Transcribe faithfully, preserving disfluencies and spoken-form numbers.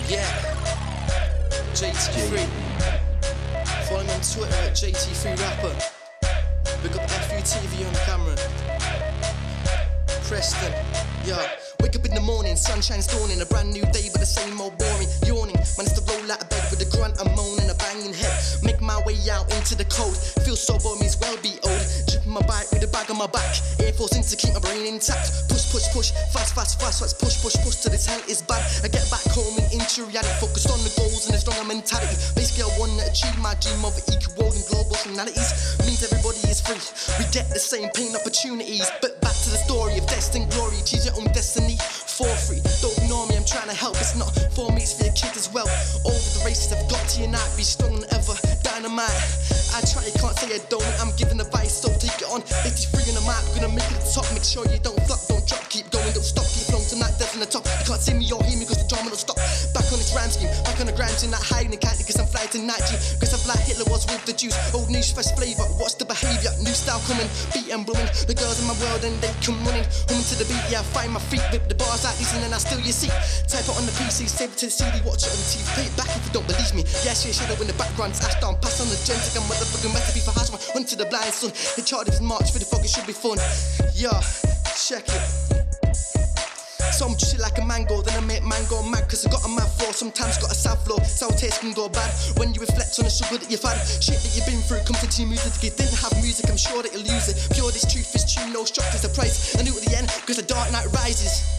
Yeah, J T three. Follow me on Twitter at J T three Rapper. Big up F U T V on the camera. Preston, yo. Wake up in the morning, sunshine's dawning. A brand new day, but the same old boring. Yawning, managed to roll out of bed with a grunt, a moan and a banging head. Make my way out into the cold. Feel so bored, means well be old. Dripping my bike with a bag on my back. Air Force in to keep my brain intact. Push, push, push, fast, fast, fast, fast. Push, push, push till this hell is bad. I get back home and into reality, focused on the goals and a stronger mentality. Basically, I wanna achieve my dream of equal and global personalities. Means everybody is free. We get the same pain opportunities. But back to the story of destined glory. Choose your own destiny for free. Don't ignore me, I'm trying to help. It's not for me, it's for your kids as well. Over the races I've got to unite. Be strong than ever, dynamite. I try, you can't say I don't. I'm giving advice, so take it on. eighty-three on the map, gonna make it to the top. Make sure you don't flop, don't drop. Keep going, don't stop. Keep flowing tonight, death on the top. You can't see me or hear me cause the drama don't stop. Back on this rhyme scheme, back on the grind, not hiding can't cause I'm flying tonight. Cause I'm like Hitler was with the juice. Old news, fresh flavour, what's the behaviour? New style coming, beat and blooming. The girls in my world and they come running. Humming to the beat, yeah, I find my feet. Whip the bars out these and then I steal your seat. Type it on the P C, save it to the C D, watch it on the T V. Play it back if you don't believe me. Yeah, shit, shadow in the background, it's ash down. Pass on the gen, take a motherfucking recipe for hash. Run to the blind sun. The chart is March for the fog, it should be fun. Yeah, check it. So I'm just like a mango, then I make mango mad cause I got a mad flow, sometimes got a sad flow. Sour taste can go bad when you reflect on the struggle that you've had. Shit that you've been through comes into your music. If you didn't have music, I'm sure that you'll lose it. Pure, this truth is true, no structure's a price. I knew at the end, cause the dark night rises.